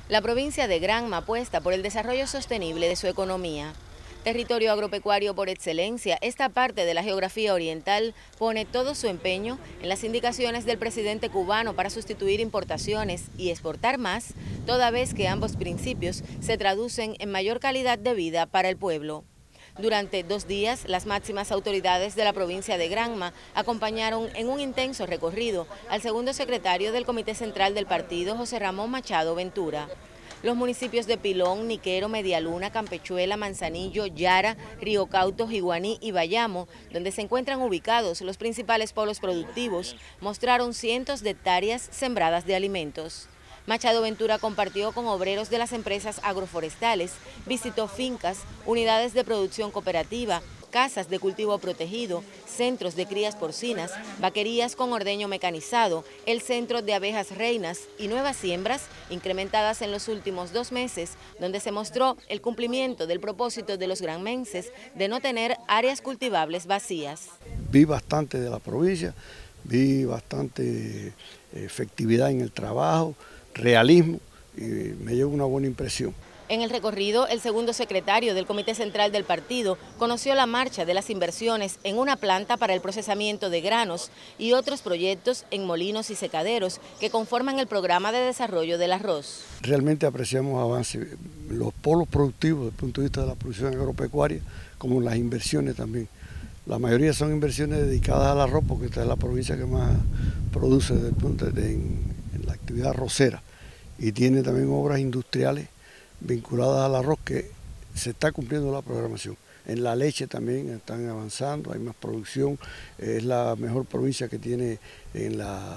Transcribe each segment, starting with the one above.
La provincia de Granma apuesta por el desarrollo sostenible de su economía. Territorio agropecuario por excelencia, esta parte de la geografía oriental pone todo su empeño en las indicaciones del presidente cubano para sustituir importaciones y exportar más, toda vez que ambos principios se traducen en mayor calidad de vida para el pueblo. Durante 2 días, las máximas autoridades de la provincia de Granma acompañaron en un intenso recorrido al segundo secretario del Comité Central del partido, José Ramón Machado Ventura. Los municipios de Pilón, Niquero, Medialuna, Campechuela, Manzanillo, Yara, Río Cauto, Jiguaní y Bayamo, donde se encuentran ubicados los principales polos productivos, mostraron cientos de hectáreas sembradas de alimentos. Machado Ventura compartió con obreros de las empresas agroforestales, visitó fincas, unidades de producción cooperativa, casas de cultivo protegido, centros de crías porcinas, vaquerías con ordeño mecanizado, el centro de abejas reinas y nuevas siembras incrementadas en los últimos 2 meses, donde se mostró el cumplimiento del propósito de los granmenses de no tener áreas cultivables vacías. Vi bastante de la provincia, vi bastante efectividad en el trabajo, realismo, y me llevo una buena impresión. En el recorrido, el segundo secretario del Comité Central del partido conoció la marcha de las inversiones en una planta para el procesamiento de granos y otros proyectos en molinos y secaderos que conforman el programa de desarrollo del arroz. Realmente apreciamos avances, los polos productivos desde el punto de vista de la producción agropecuaria, como las inversiones también. La mayoría son inversiones dedicadas al arroz, porque esta es la provincia que más produce desde el punto en la actividad arrocera, y tiene también obras industriales vinculadas al arroz que se está cumpliendo la programación. En la leche también están avanzando, hay más producción, es la mejor provincia que tiene en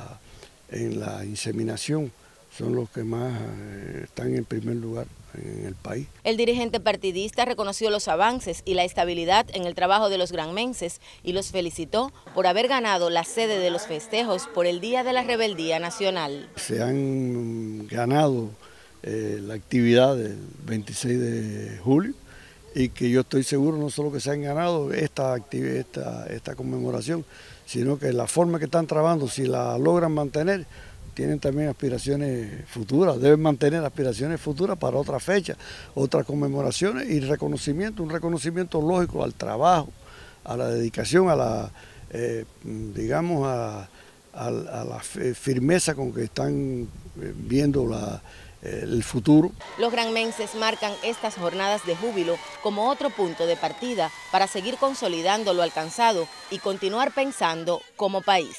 la inseminación, son los que más están en primer lugar en el país. El dirigente partidista reconoció los avances y la estabilidad en el trabajo de los granmenses y los felicitó por haber ganado la sede de los festejos por el Día de la Rebeldía Nacional. Se han ganado la actividad del 26 de julio y que yo estoy seguro no solo que se han ganado esta conmemoración, sino que la forma que están trabajando, si la logran mantener, tienen también aspiraciones futuras, deben mantener aspiraciones futuras para otras fechas, otras conmemoraciones y reconocimiento, un reconocimiento lógico al trabajo, a la dedicación, a la, digamos, a la firmeza con que están viendo el futuro. Los granmenses marcan estas jornadas de júbilo como otro punto de partida para seguir consolidando lo alcanzado y continuar pensando como país.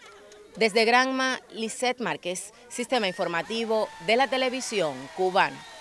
Desde Granma, Lisette Márquez, Sistema Informativo de la Televisión Cubana.